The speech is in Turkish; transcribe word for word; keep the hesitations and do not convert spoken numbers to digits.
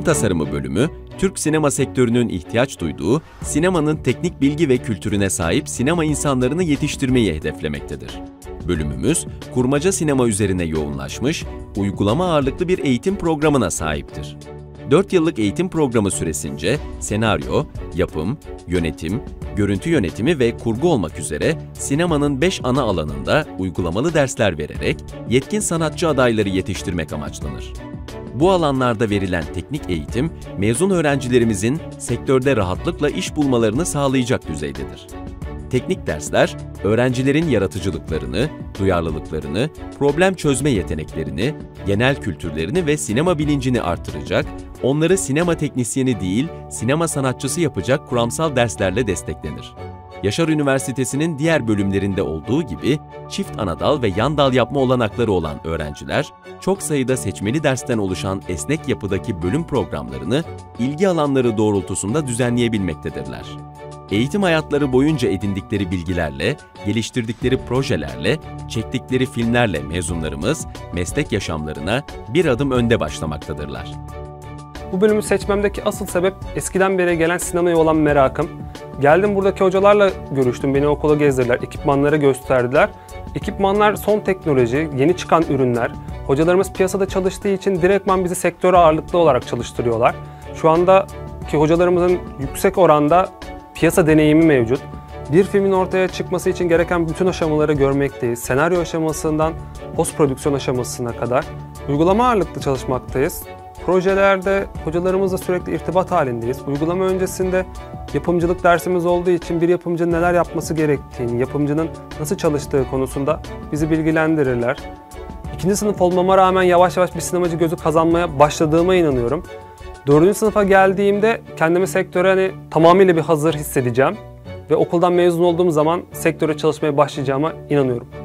tasarımı bölümü, Türk sinema sektörünün ihtiyaç duyduğu, sinemanın teknik bilgi ve kültürüne sahip sinema insanlarını yetiştirmeyi hedeflemektedir. Bölümümüz, kurmaca sinema üzerine yoğunlaşmış, uygulama ağırlıklı bir eğitim programına sahiptir. dört yıllık eğitim programı süresince senaryo, yapım, yönetim, görüntü yönetimi ve kurgu olmak üzere sinemanın beş ana alanında uygulamalı dersler vererek yetkin sanatçı adayları yetiştirmek amaçlanır. Bu alanlarda verilen teknik eğitim, mezun öğrencilerimizin sektörde rahatlıkla iş bulmalarını sağlayacak düzeydedir. Teknik dersler, öğrencilerin yaratıcılıklarını, duyarlılıklarını, problem çözme yeteneklerini, genel kültürlerini ve sinema bilincini artıracak, onları sinema teknisyeni değil, sinema sanatçısı yapacak kuramsal derslerle desteklenir. Yaşar Üniversitesi'nin diğer bölümlerinde olduğu gibi çift anadal ve yan dal yapma olanakları olan öğrenciler, çok sayıda seçmeli dersten oluşan esnek yapıdaki bölüm programlarını ilgi alanları doğrultusunda düzenleyebilmektedirler. Eğitim hayatları boyunca edindikleri bilgilerle, geliştirdikleri projelerle, çektikleri filmlerle mezunlarımız meslek yaşamlarına bir adım önde başlamaktadırlar. Bu bölümü seçmemdeki asıl sebep eskiden beri gelen sinemaya olan merakım. Geldim, buradaki hocalarla görüştüm, beni okula gezdirdiler, ekipmanları gösterdiler. Ekipmanlar son teknoloji, yeni çıkan ürünler. Hocalarımız piyasada çalıştığı için direktman bizi sektöre ağırlıklı olarak çalıştırıyorlar. Şu andaki hocalarımızın yüksek oranda piyasa deneyimi mevcut. Bir filmin ortaya çıkması için gereken bütün aşamaları görmekteyiz. Senaryo aşamasından post prodüksiyon aşamasına kadar uygulama ağırlıklı çalışmaktayız. Projelerde hocalarımızla sürekli irtibat halindeyiz. Uygulama öncesinde yapımcılık dersimiz olduğu için bir yapımcının neler yapması gerektiğini, yapımcının nasıl çalıştığı konusunda bizi bilgilendirirler. İkinci sınıf olmama rağmen yavaş yavaş bir sinemacı gözü kazanmaya başladığıma inanıyorum. Dördüncü sınıfa geldiğimde kendimi sektöre hani tamamıyla bir hazır hissedeceğim ve okuldan mezun olduğum zaman sektöre çalışmaya başlayacağıma inanıyorum.